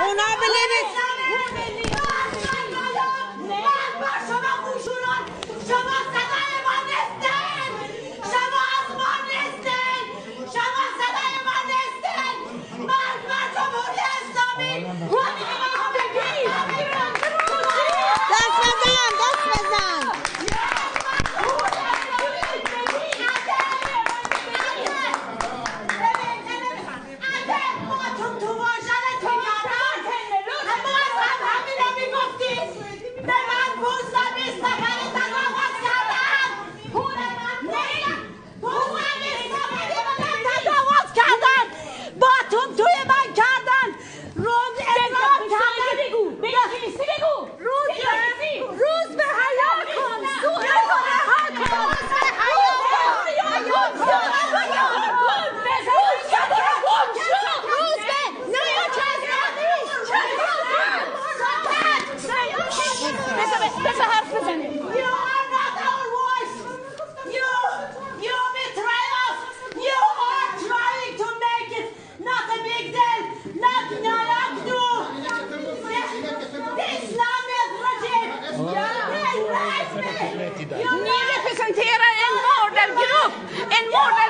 اونا بنویس. شما خوشونان، شما صدای ما نیستین، شما از ما نیستین، شما صدای ما نیستین. مرگ بر جمهوری اسلامی. دست بزن، دست بزن. روزبه حیا کن، بذار حرف بزنه. You are not our voice. You betray us. You are trying to make it not a big deal. Not do. The Islamic regime. They raised me. Ni representerar en mördargrupp. En